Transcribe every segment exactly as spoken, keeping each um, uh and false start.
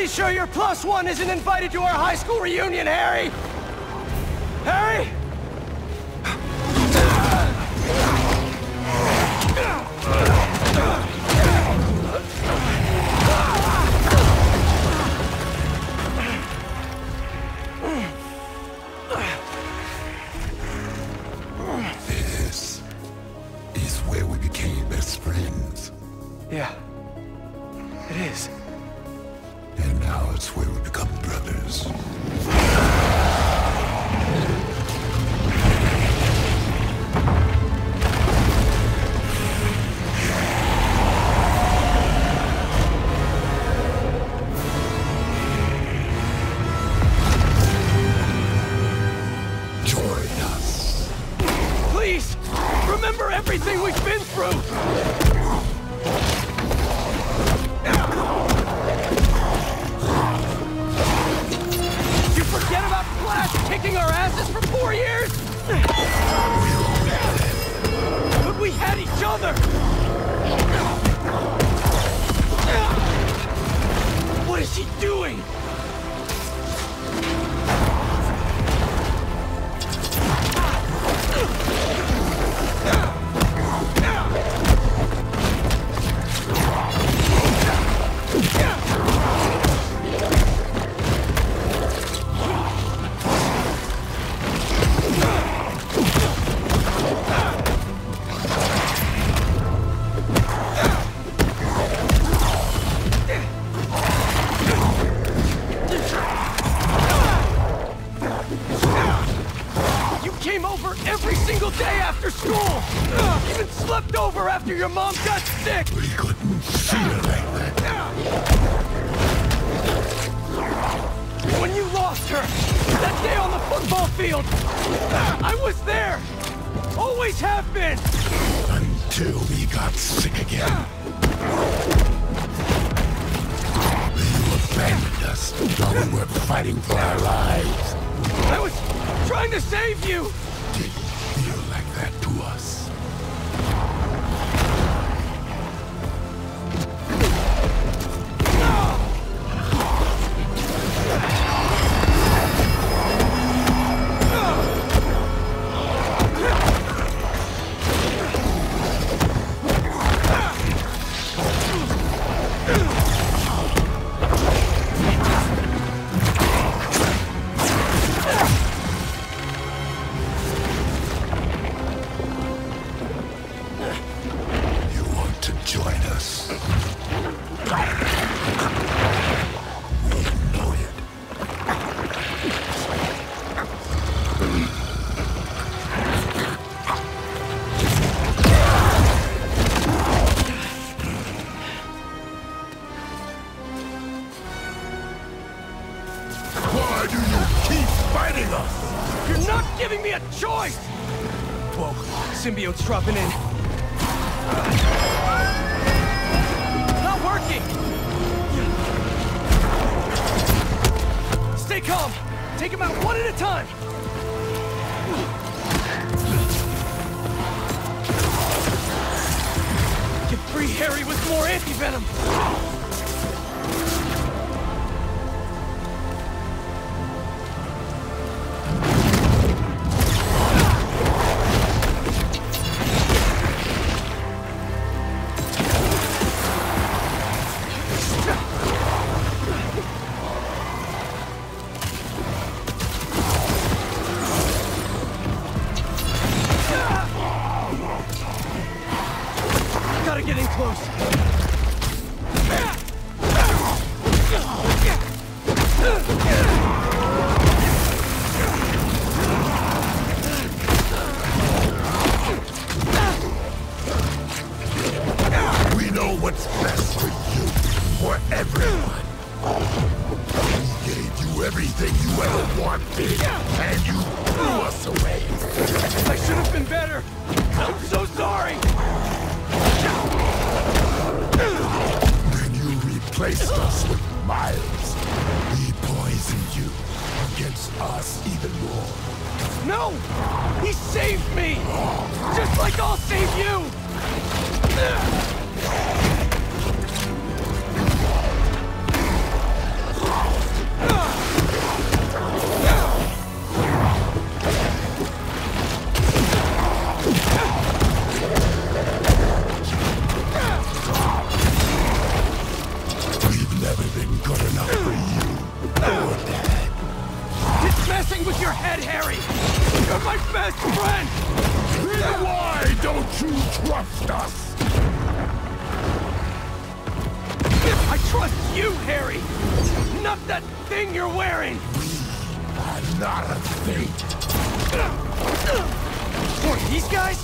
pretty sure your plus one isn't invited to our high school reunion, Harry? Harry? This is where we became best friends. Yeah, it is. And now it's where we become brothers. Join us. Please, remember everything we've been through! You forget about Flash kicking our asses for four years? But we had each other! What is he doing? Came over every single day after school! Even slept over after your mom got sick! We couldn't see her like that. When you lost her, that day on the football field, I was there! Always have been! Until we got sick again. You abandoned us while we were fighting for our lives. I was trying to save you! Didn't feel like that to us. Why do you keep fighting us? You're not giving me a choice! Whoa, symbiote's dropping in. Not working! Stay calm. Take him out one at a time. Get free Harry with more anti-venom. Gotta get in close. We know what's best for you, for everyone. We gave you everything you ever wanted, and you threw us away. I should have been better. I'm so sorry. Then you replaced us with Miles. He poisoned you against us even more. No! He saved me! Just like I'll save you! you trust us? I trust you, Harry! Not that thing you're wearing! I'm not a fate. What, these guys?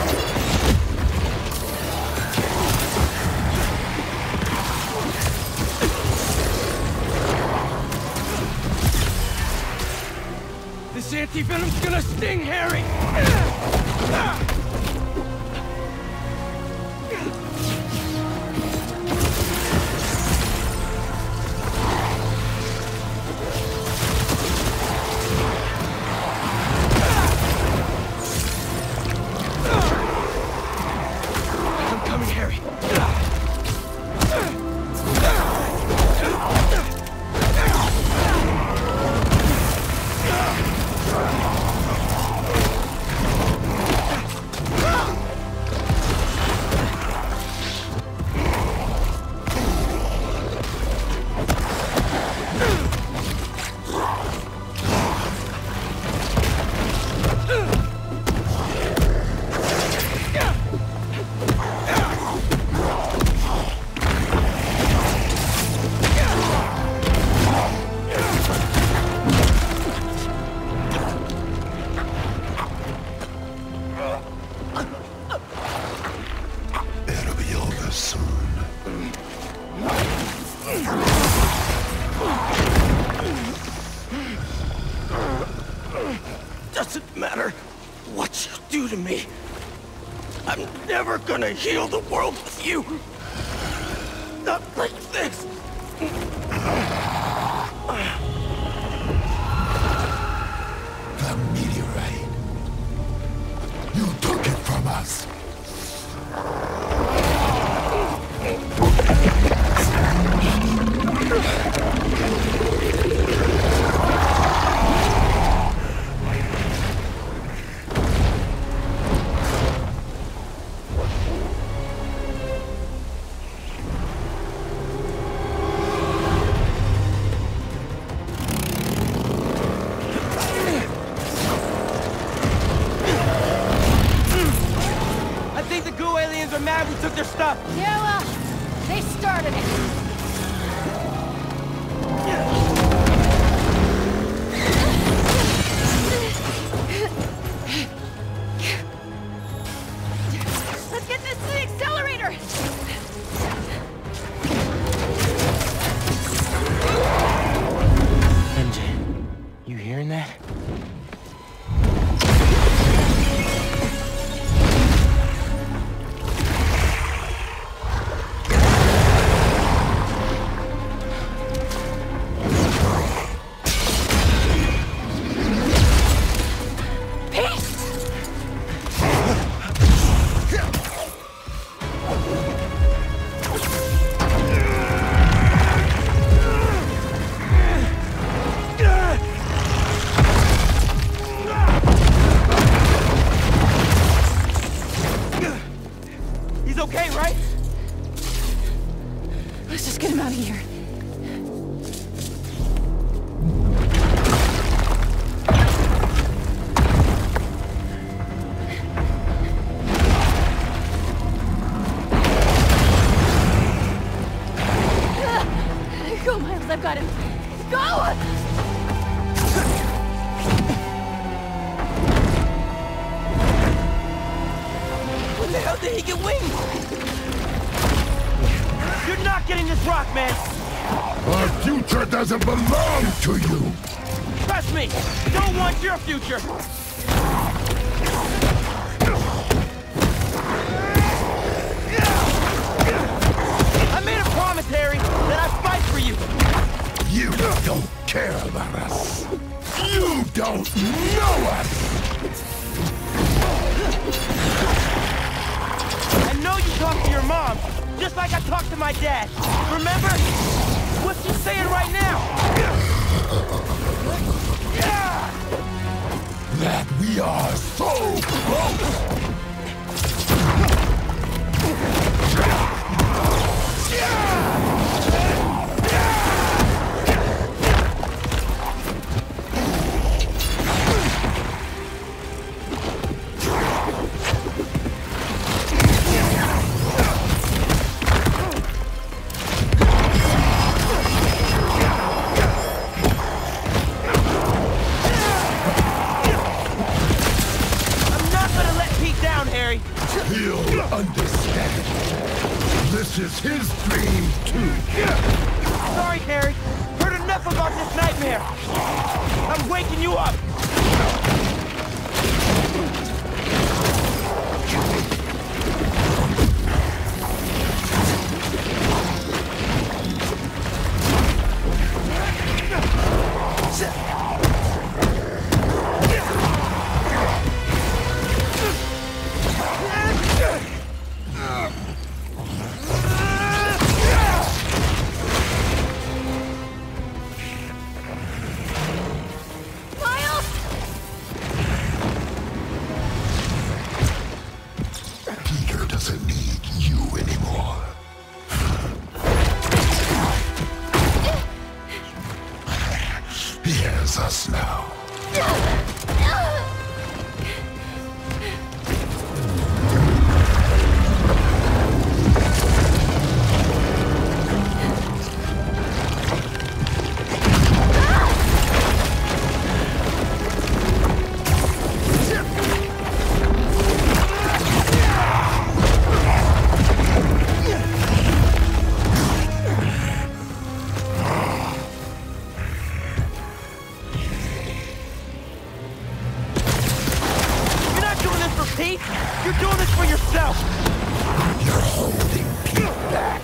This anti-venom's gonna sting Harry! I'm coming, Harry. It'll be over soon. Doesn't matter what you do to me. I'm never gonna heal the world with you. Not like this. The meteorite. You took it from us. I think the goo aliens are mad we took their stuff. Yeah, well, they started it. Let's get this to the accelerator! M J, you hearing that? He's okay, right? Let's just get him out of here. Go, Miles, I've got him. Go! When the hell did he get wings? You're not getting this rock, man! Our future doesn't belong to you. Trust me! Don't want your future! I made a promise, Harry, that I'd fight for you! You don't care about us. You don't know us. I know you talked to your mom, just like I talked to my dad. Remember? What's she saying right now? That we are so close. He'll understand. This is his dream, too. Sorry, Harry. Heard enough about this nightmare. I'm waking you up. Peter doesn't need you anymore. He has us now. Pete, you're doing this for yourself! You're holding Pete back.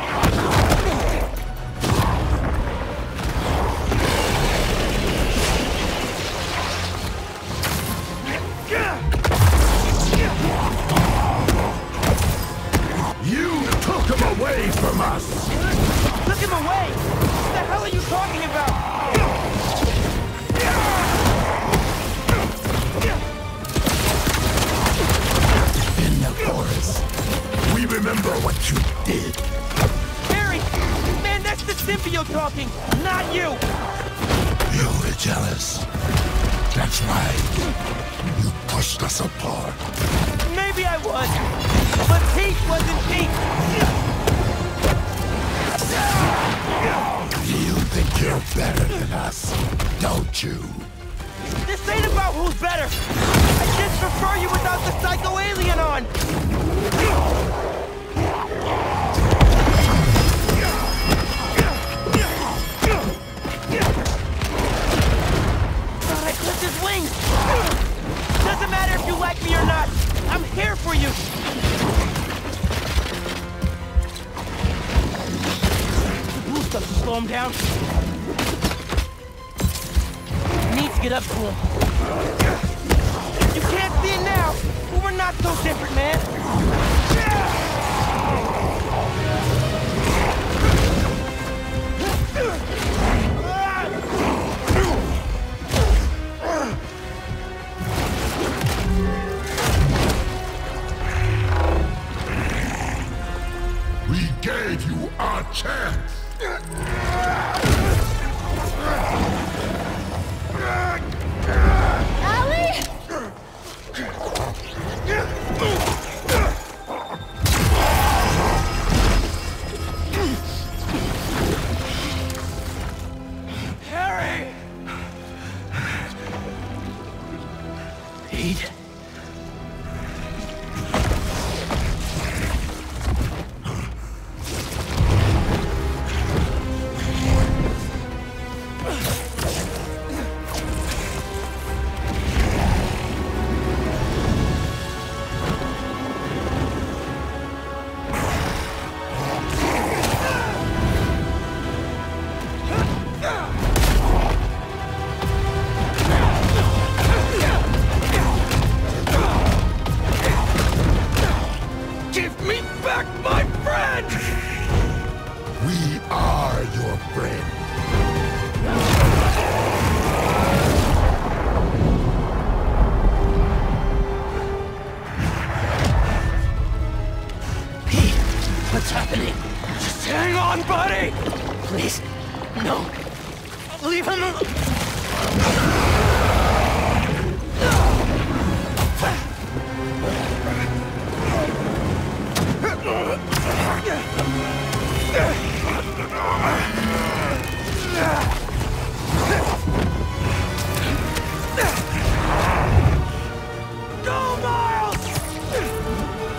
You took him away from us! Took him away? What the hell are you talking about? We remember what you did. Harry! Man, that's the symbiote talking, not you! You were jealous. That's right. You pushed us apart. Maybe I was, but Pete wasn't Pete! You think you're better than us, don't you? This ain't about who's better! I just prefer you without the psycho alien on! Thought I clipped his wings! Doesn't matter if you like me or not! I'm here for you! The blue stuff to slow him down. Need to get up to him. You can't see it now, but we're not so different, man. We gave you our chance. Allie! Harry! Pete? Give me back my friend! We are your friend. Pete, what's happening? Just hang on, buddy! Please, no. Leave him alone. Go, Miles!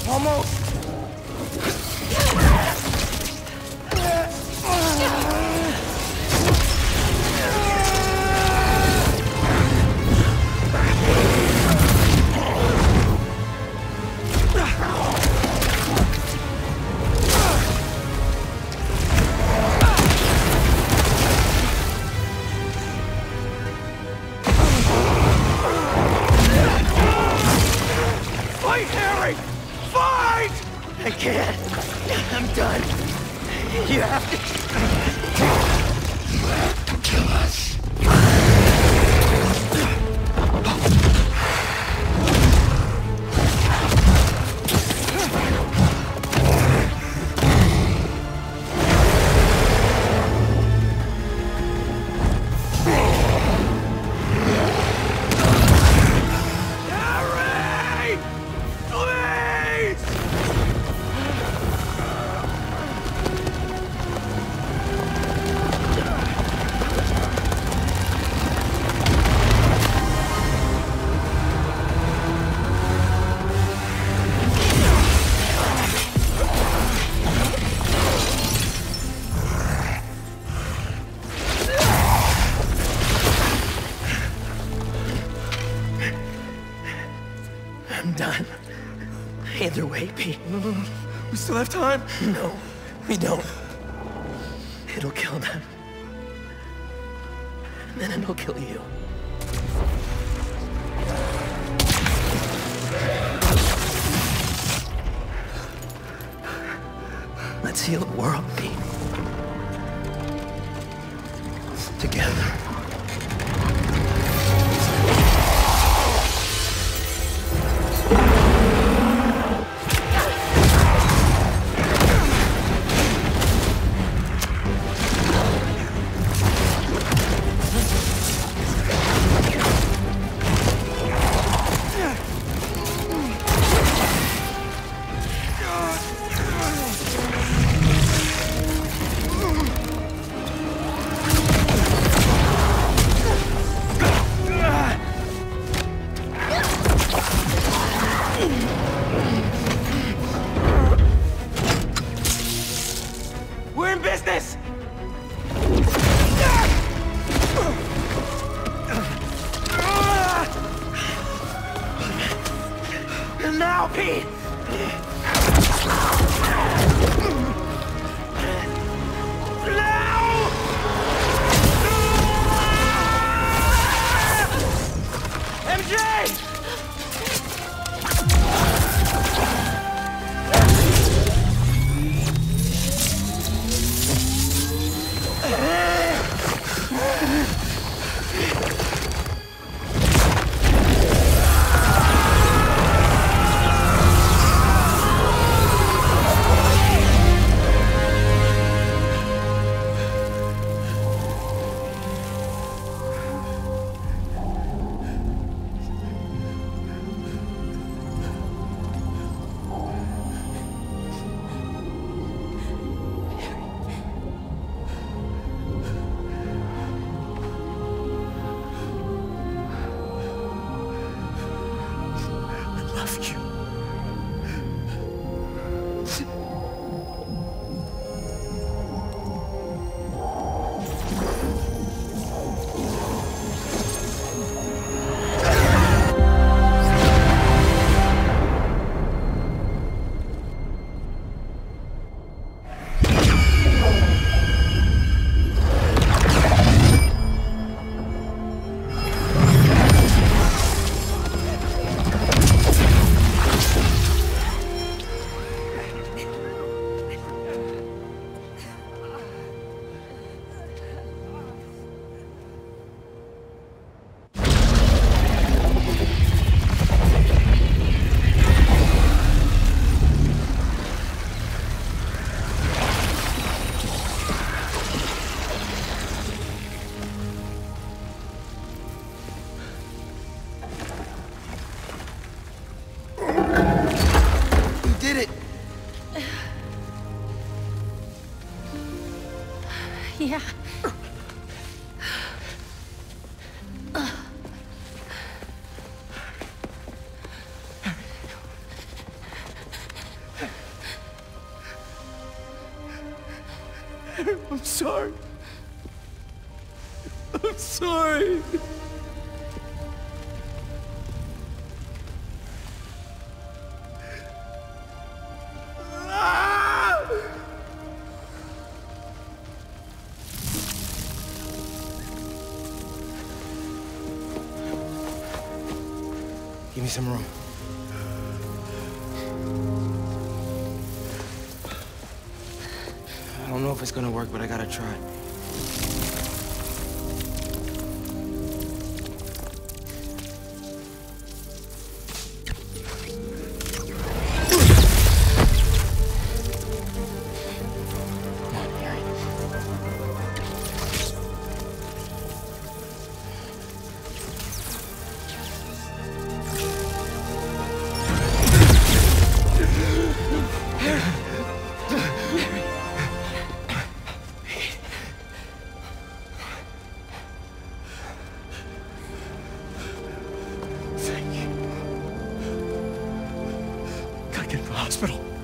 Almost. Fight, Harry! Fight! I can't. I'm done. You have to... You have to kill us. Harry! Please! I'm done. Either way, Pete. No, no, no. We still have time. No, we don't. It'll kill them. And then it'll kill you. Let's heal the world, Pete. Together. We're in business! And now, Pete! M J! I love you. I'm sorry. I'm sorry. Give me some room. I don't know if it's gonna work, but I gotta try. Come on, Harry. Gotta get to the hospital.